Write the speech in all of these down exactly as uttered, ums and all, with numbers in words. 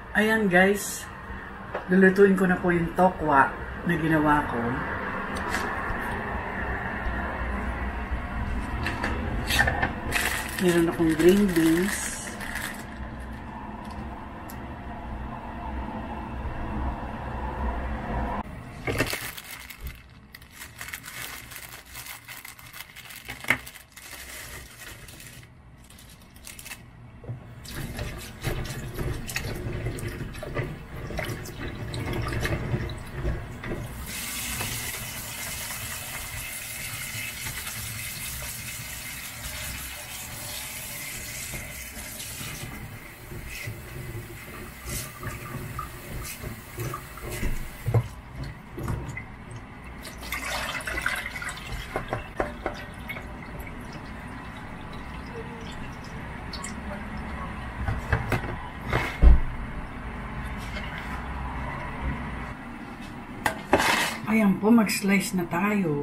Ayan guys, lulutuin ko na po yung tokwa na ginawa ko. Meron akong green beans. Ayan po, mag-slice na tayo.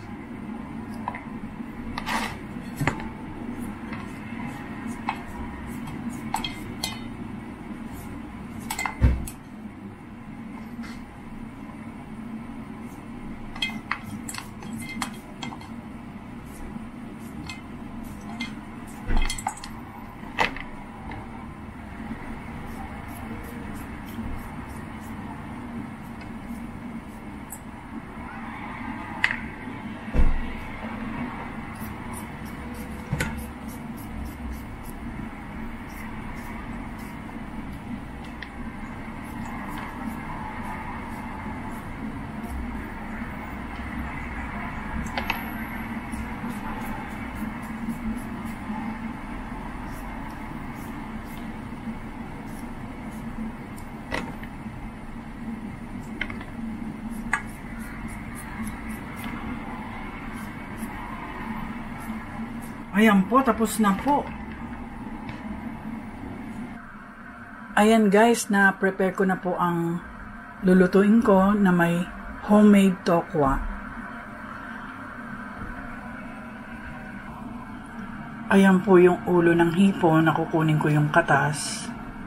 Ayan po, tapos na po. Ayan guys, na-prepare ko na po ang lulutuin ko na may homemade tokwa. Ayan po yung ulo ng hipon, nakukunin ko yung katas.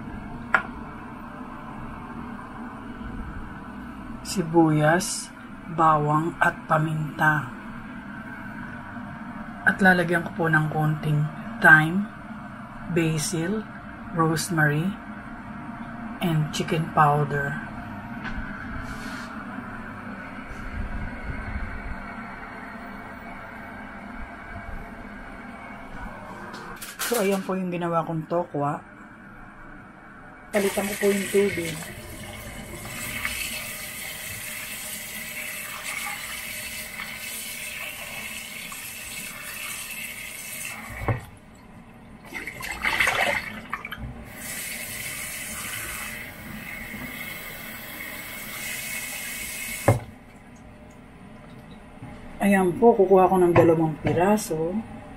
Sibuyas, bawang at paminta. At lalagyan ko po ng konting thyme, basil, rosemary, and chicken powder. So, ayan po yung ginawa kong tokwa. Palitan ko po yung tubig. Ayan po, kukuha ko ng dalawang piraso.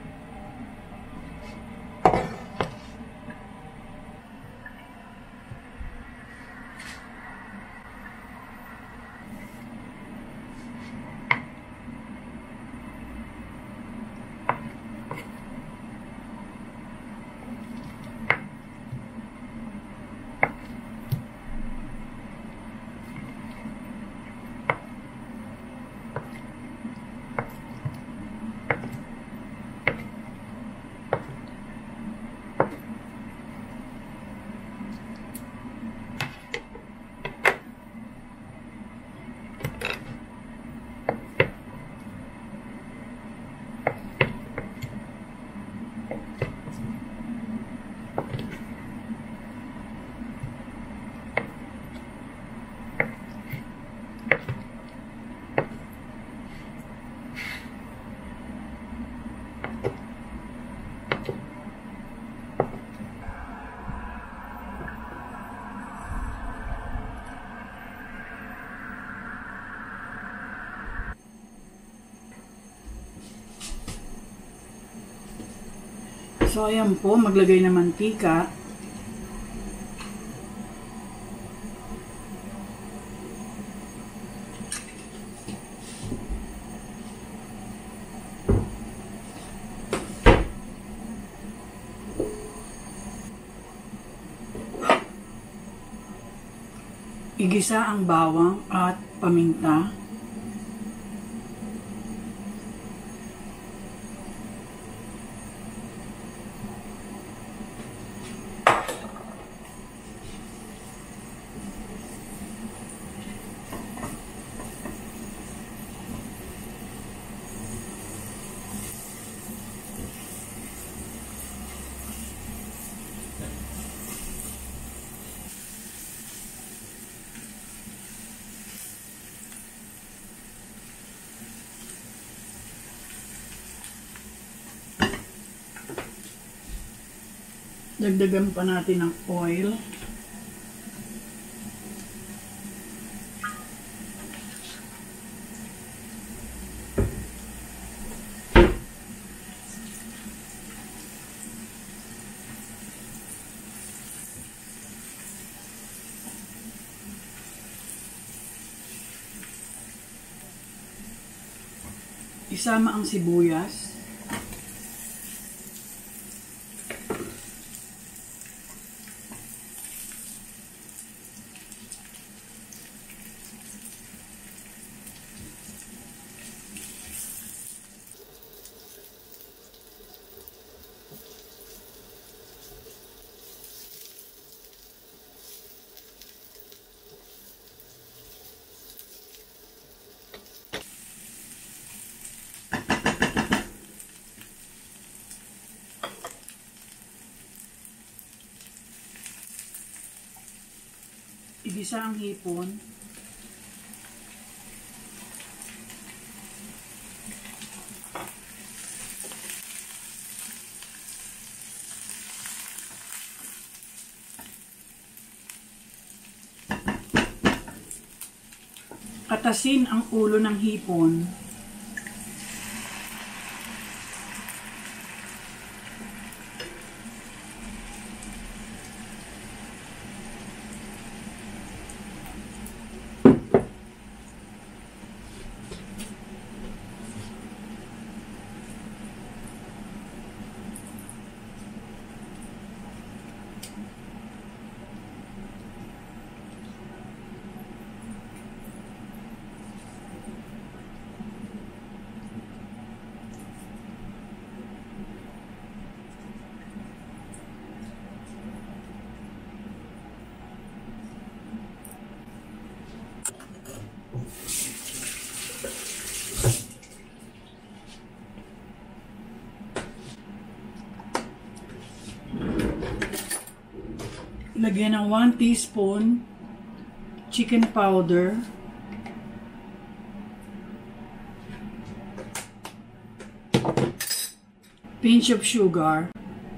So, ayan po, maglagay ng mantika. Igisa ang bawang at paminta. Dagdagan pa natin ng oil. Isama ang sibuyas. Igisa ang hipon. Katasin ang ulo ng hipon. Lagyan ng one teaspoon chicken powder, pinch of sugar,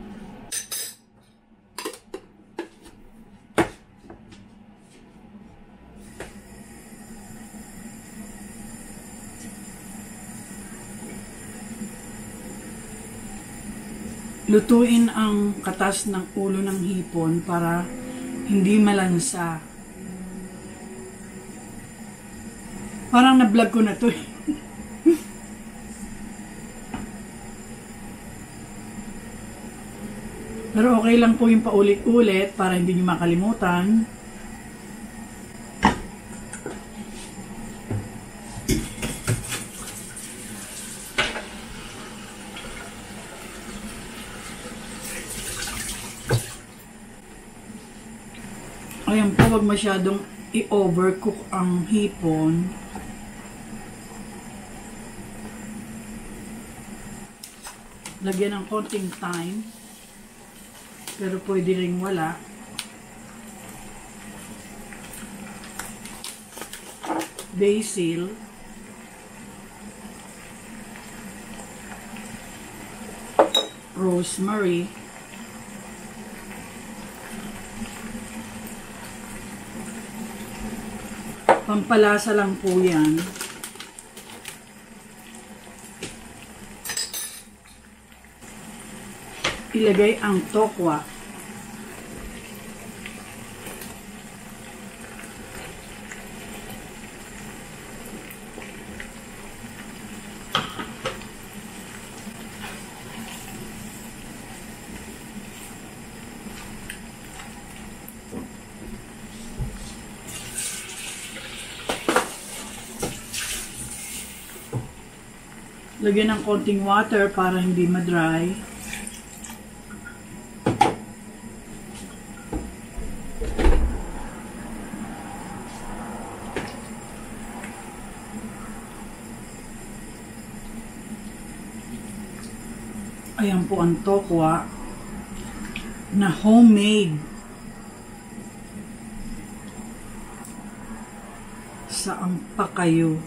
lutuin ang katas ng ulo ng hipon para hindi malansa. Parang na-vlog ko na to eh. Pero okay lang po yung paulit-ulit para hindi nyo makalimutan. Ayan po, wag masyadong i-overcook ang hipon. Lagyan ng konting thyme. Pero pwede ring wala. Basil. Rosemary. Pampalasa lang po yan. Ilagay ang tokwa. Lagyan ng konting water para hindi ma-dry. Ayan po ang tokwa na homemade. Saan pa kayo?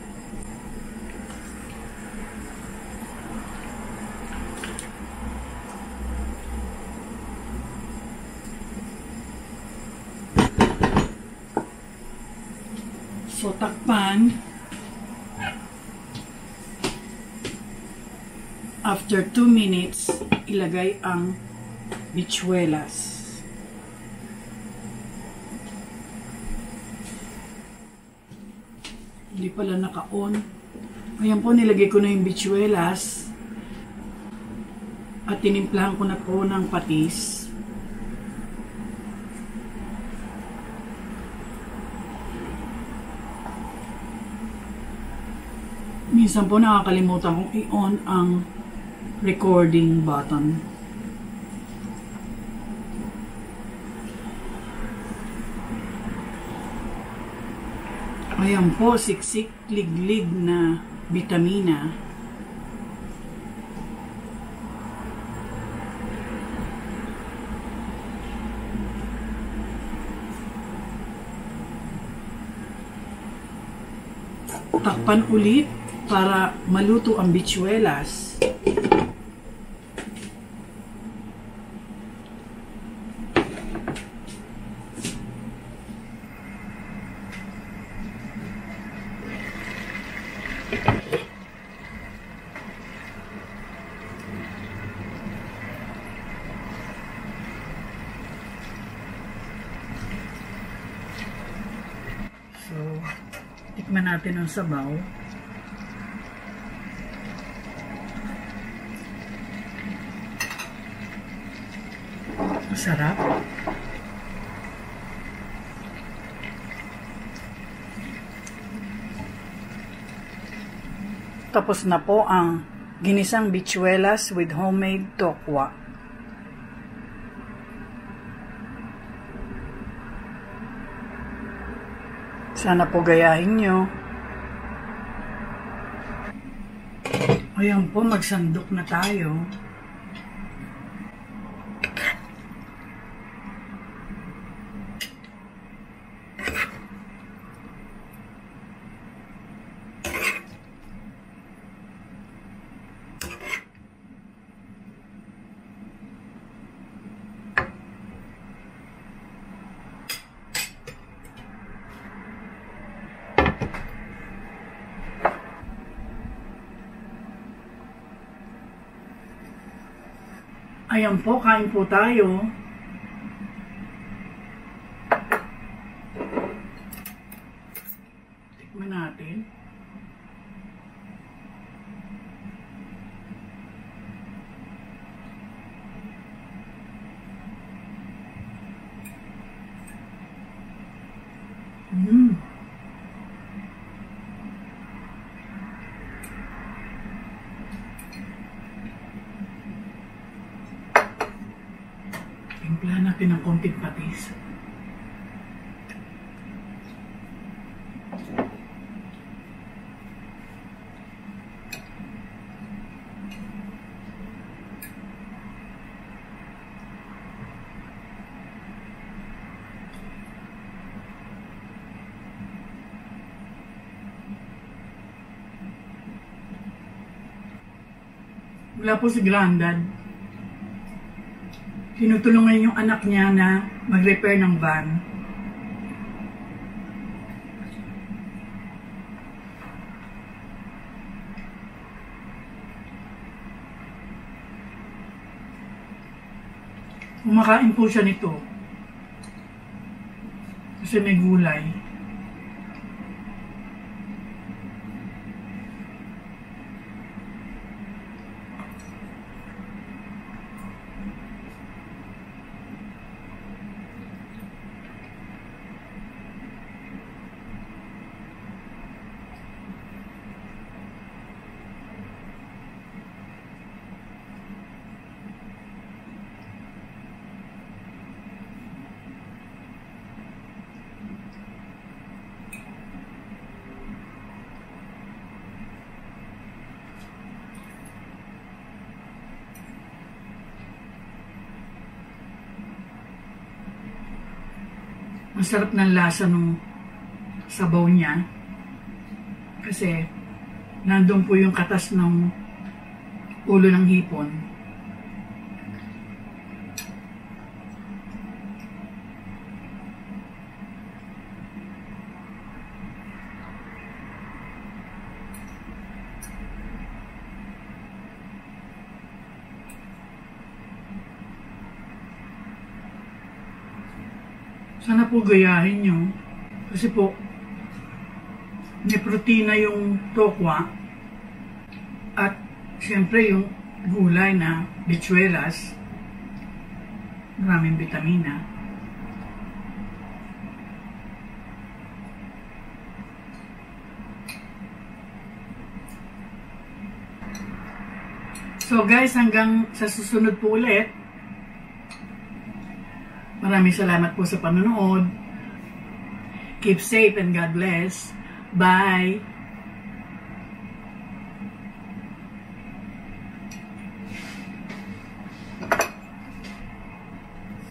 So, takpan. After two minutes, ilagay ang bichuelas. Hindi pala naka-on. Ayan po, nilagay ko na yung bichuelas. At tinimplahan ko na po ng patis. Minsan po nakakalimutan kong i-on ang recording button. Ayan po, siksik, liglig na bitamina. Takpan ulit para maluto ang bichuelas. So, tikman natin ang sabaw. Masarap. Tapos na po ang ginisang bichuelas with homemade tokwa. Sana po gayahin nyo. Ayan po, magsandok na tayo. Ayan po, kain po tayo. Tikman natin. Mmm. Timplahan natin ng konting patis. Wala po si Grandad. Tinutulungan yung anak niya na mag-repair ng van. Kumakain po siya nito. Kasi may gulay. Masarap ng lasa ng sabaw niya. Kasi nandun po yung katas ng ulo ng hipon. Sana po gayahin nyo. Kasi po, may protina yung tokwa. At siyempre yung gulay na bichuelas. Maraming vitamina. So guys, hanggang sa susunod po ulit. Maraming salamat po sa panonood. Keep safe and God bless. Bye!